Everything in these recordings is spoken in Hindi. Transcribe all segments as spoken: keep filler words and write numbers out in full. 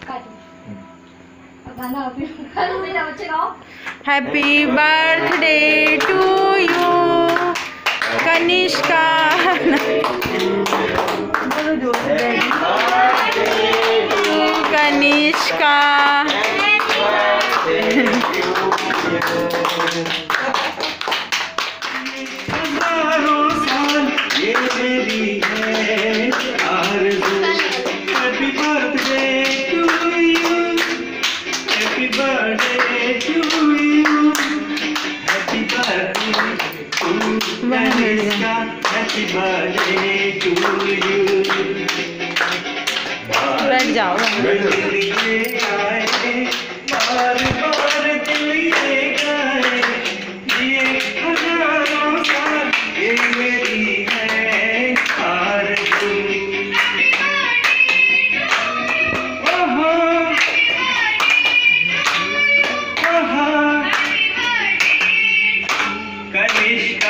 Happy birthday to you Kanishka. Kanishka हजारों साल ये मेरी है आरज़ू। Happy birthday to you, happy birthday to you, happy birthday to Kanishka, happy birthday to you. बैठ जाओ। बार बार दिल ये गाए, ये हजारों साल ये मेरी है आरज़ू। ओहो ओहो कनिष्का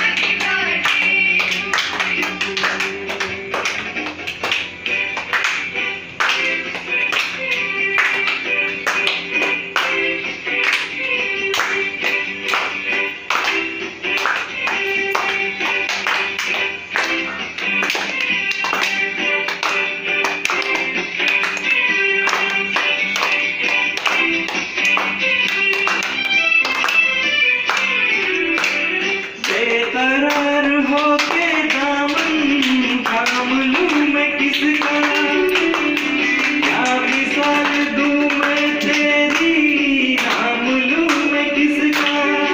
बेकरार होके दामन थाम लूं मैं किसका, क्या मिसाल दूं मैं तेरी, नाम लूं मैं किसका।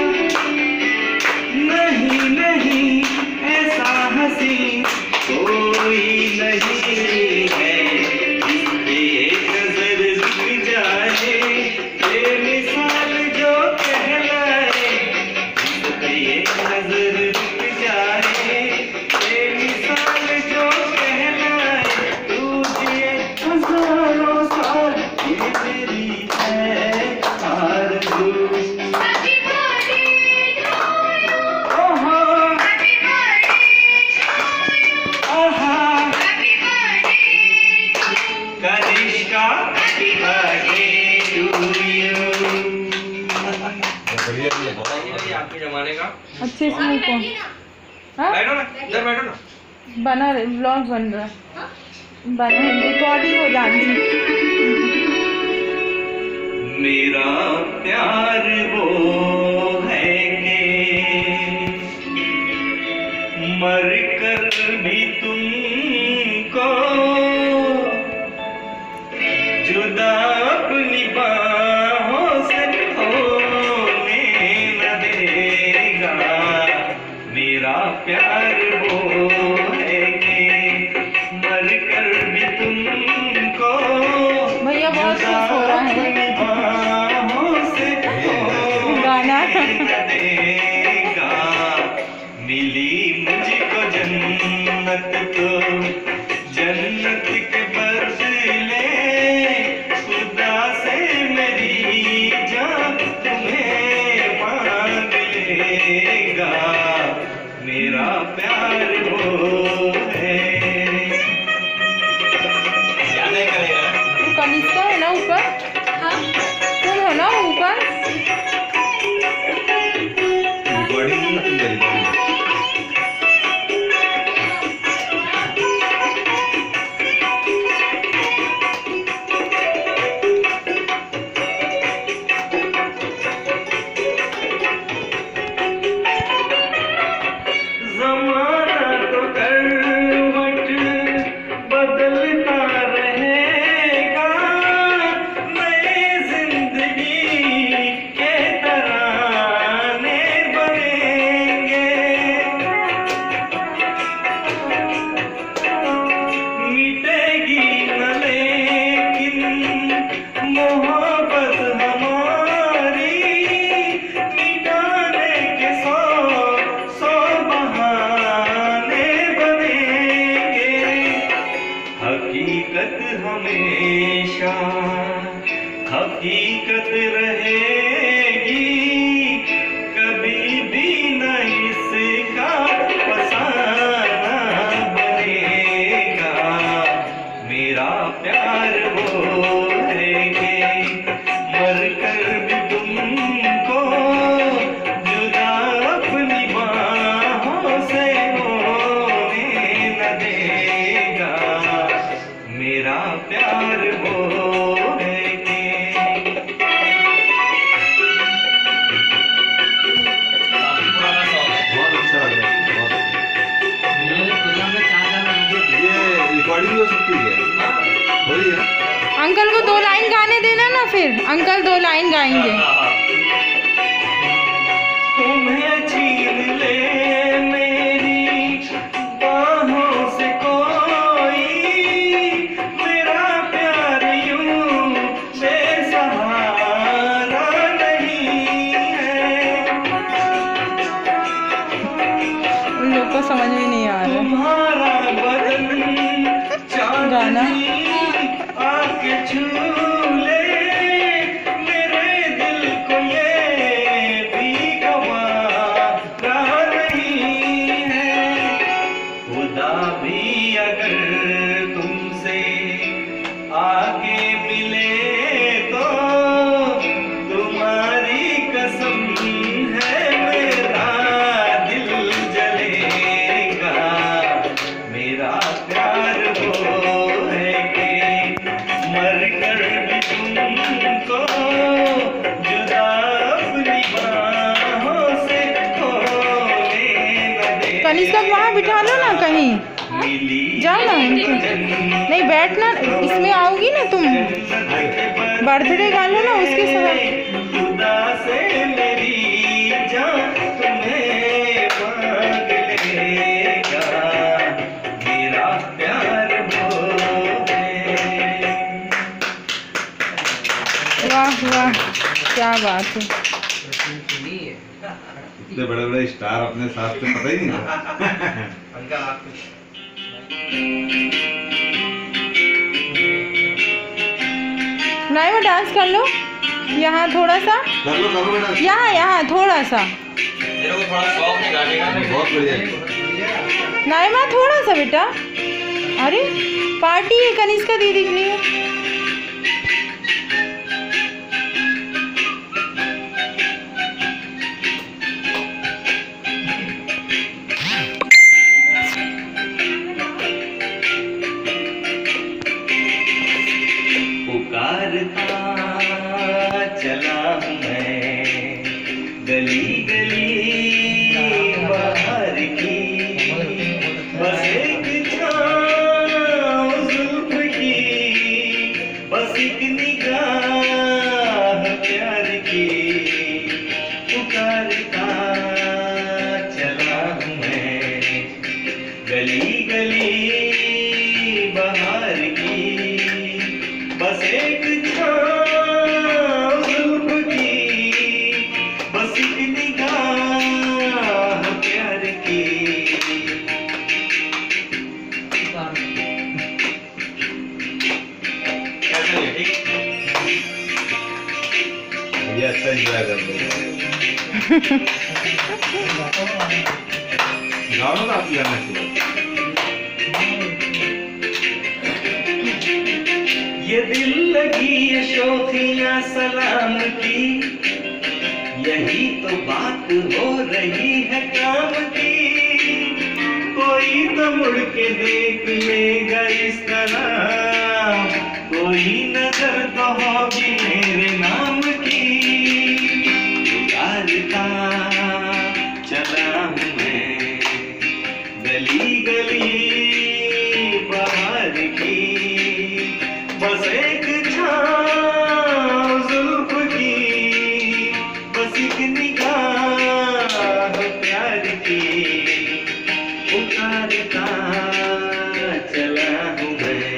नहीं नहीं ऐसा हंसी कोई नहीं है, जिसपे एक नजर रुक जाए, बेमिसाल जो कहलाए, जिसपे एक नजर रुक जाए, बेमिसाल जो कहलाए। तुझे हजारों साल ये मेरी है आरज़ू। ओहो आहा Kanishka happy birthday to you. आपके जमाने का अच्छे से मुंह को हाँ बैठो ना, इधर बैठो ना। बना रहे ब्लॉग बन रहा बना रिकॉर्डिंग हो जाती। मेरा प्यार वो है कि मर कर भी तुमको जुदा अपनी बाहों से होने न देगा। मेरा प्यार वो है कि मर कर भी तुमको भैया बहुत खुश हो रहा है गाना। मिली मुझको जन्नत तो जन्नत के बदले खुदा से मेरी जान तुम्हें मांग लेगा। मेरा प्यार वो है। याद है करेगा कनिष्का है ना ऊपर, तुम हो ना ऊपर। बड़ी तुम मेरी हमेशा हकीकत रहेगी, कभी भी न इसका फसाना बनेगा। मेरा प्यार वो है प्यार वो है कि काफी पुराना सॉन्ग है। बहुत अच्छा लग रहा है, बहुत। ये रिकॉर्डिंग भी हो सकती है, हो रही है। अंकल को दो लाइन गाने देना ना, फिर अंकल दो लाइन गाएंगे। तुम्हें छीन ले मेरी बाहों से कोई, मेरा प्यार यूं बेसहारा नहीं है। उन लोग को समझ में नहीं आ रहा तुम्हारा बदन गाना। चांदनी आके छू ले मेरे दिल को, ये भी गवारा नहीं है। खुदा भी अगर तुमसे आके मिले तो तुम्हारी कसम है मेरा दिल जलेगा। मेरा प्यार वो है कि मर कर भी तुमको जुदा अपनी बाहों से खोने न दे। कनिष्का वहाँ बिठा लो ना कहीं, मिली जाओ ना। नहीं बैठना, इसमें आओगी ना तुम, बर्थडे गा लो ना उसके साथ। खुदा से मेरी जान तुम्हें मांग लेगा। मेरा प्यार वो है। वाह वाह, क्या बात है। इतने बड़े बड़े स्टार अपने साथ से पता ही नहीं था। अंकल आप नाइमा डांस कर लो यहाँ थोड़ा सा, कर लो, कर लो बेटा। यहाँ यहाँ थोड़ा सा। मेरे को थोड़ा शौक है गाने का। बहुत बढ़िया। नाइमा थोड़ा सा बेटा। अरे पार्टी है कनिष्का दीदी के लिए। पुकारता चला हूँ मैं गली गली बाहर की, बस एक छाँव जुल्फ की, बस एक निगाह प्यार की। पुकारता चला हूँ मैं गली गली बाहर की, बस एक छाँव जुल्फ की, बस एक निगाह प्यार की। कैसा है, ठीक? ये अच्छा एंजॉय कर लो। गाओ ना आप गाना शुरू। ये दिल लगी ये शोखियाँ सलाम की, यही तो बात हो रही है काम की। कोई तो मुड़ के देख लेगा इस तरह, कोई नजर तो होगी मेरे नाम की। पुकारता चला हूँ मैं गली गली बाहर की, बस एक छाँव जुल्फ की, बस एक निगाह प्यार की। पुकारता चला हूँ मैं।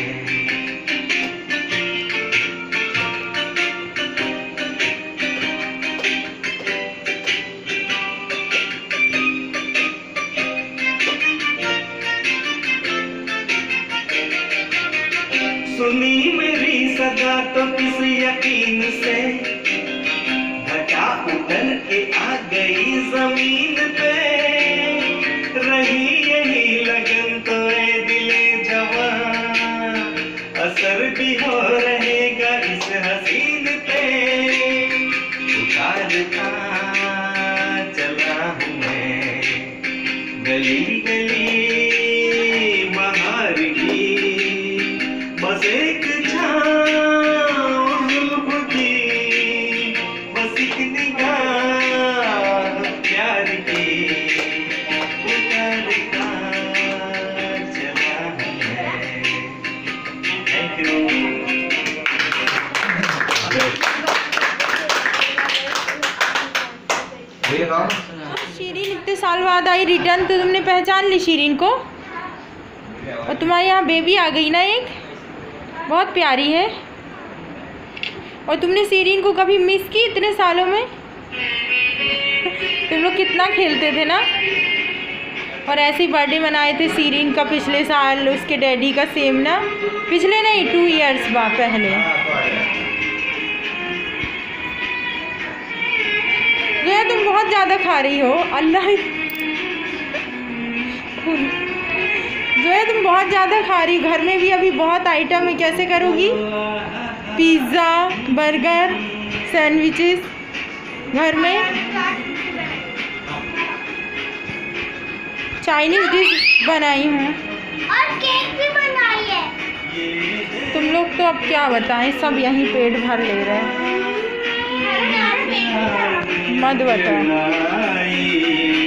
सुनी मेरी सदा तो किस यकीन से, घटा उतर के आ गई जमीन पे। रही यही लगन तो ए दिले जवान, असर भी हो रहेगा इस हसीन पे। पुकारता चला हूँ मैं गली गली बाहर की, बस एक बाद आई रिटर्न तो तुमने पहचान ली शीरीन को। और तुम्हारे यहाँ बेबी आ गई ना एक, बहुत प्यारी है। और तुमने शीरीन को कभी मिस की इतने सालों में? तुम लोग कितना खेलते थे ना। और ऐसे ही बर्थडे मनाए थे शीरीन का पिछले साल, उसके डैडी का सेम ना, पिछले नहीं टू इयर्स बाद पहले। जोया तुम बहुत ज़्यादा खा रही हो, अल्लाह। जोया तुम बहुत ज़्यादा खा रही, घर में भी अभी बहुत आइटम है, कैसे करोगी? पिज़्ज़ा, बर्गर, सैंडविचेस घर में, चाइनीज डिश बनाई हूँ और केक भी बनाई है। तुम लोग तो अब क्या बताएं, सब यहीं पेट भर ले रहे हैं। मत बताओ।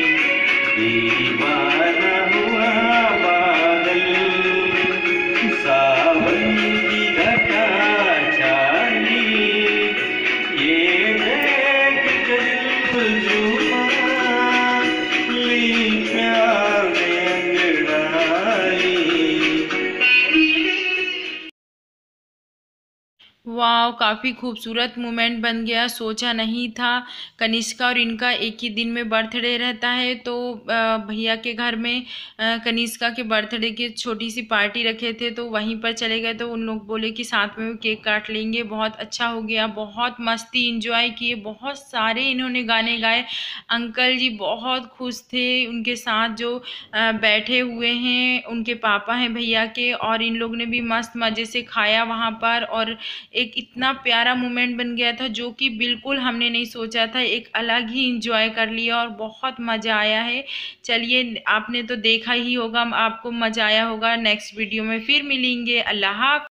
वाह, काफ़ी खूबसूरत मोमेंट बन गया। सोचा नहीं था कनिष्का और इनका एक ही दिन में बर्थडे रहता है। तो भैया के घर में कनिष्का के बर्थडे की छोटी सी पार्टी रखे थे, तो वहीं पर चले गए। तो उन लोग बोले कि साथ में केक काट लेंगे। बहुत अच्छा हो गया, बहुत मस्ती इंजॉय किए, बहुत सारे इन्होंने गाने गाए। अंकल जी बहुत खुश थे उनके साथ जो बैठे हुए हैं, उनके पापा हैं भैया के, और इन लोग ने भी मस्त मज़े से खाया वहाँ पर। और एक इतना प्यारा मोमेंट बन गया था जो कि बिल्कुल हमने नहीं सोचा था। एक अलग ही इंजॉय कर लिया और बहुत मज़ा आया है। चलिए, आपने तो देखा ही होगा, आपको मज़ा आया होगा। नेक्स्ट वीडियो में फिर मिलेंगे। अल्लाह हाफ़िज़।